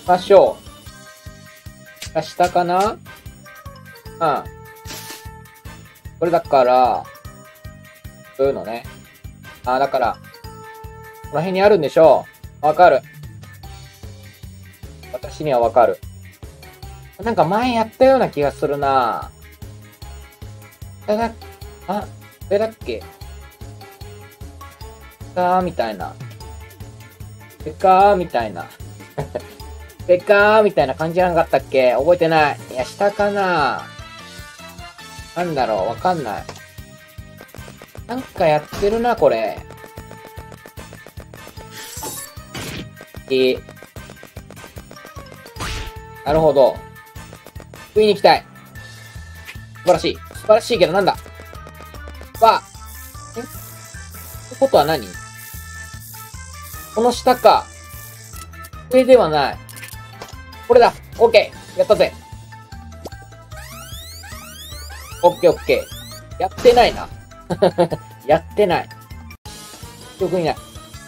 ましょう。下かな？うん。これだから、そういうのね。だから、この辺にあるんでしょう。わかる。私にはわかる。なんか前やったような気がするなこれだっけみたいな。みたいな。みたいな感じじゃなかったっけ？覚えてない。いや、下かななんだろうわかんない。なんかやってるな、これ。なるほど。食いに行きたい。素晴らしい。素晴らしいけどなんだってことは何？この下か。上ではない。これだ。オッケー。やったぜ。オッケーオッケー。やってないな。やってない。特にない。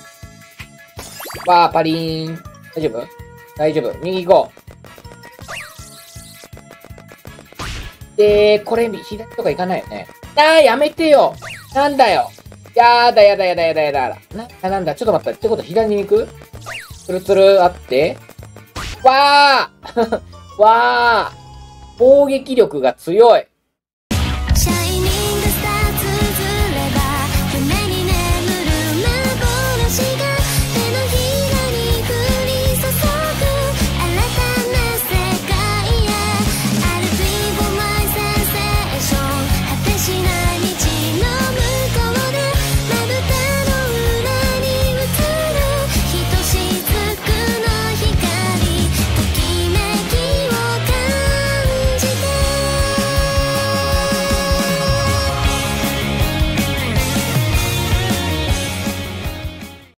パリーン。大丈夫？大丈夫。右行こう。で、これ、左とか行かないよね。やめてよ。なんだよ。やだ。なんだ、ちょっと待った。ってこと左に行く？ツルツルあって。わー攻撃力が強い。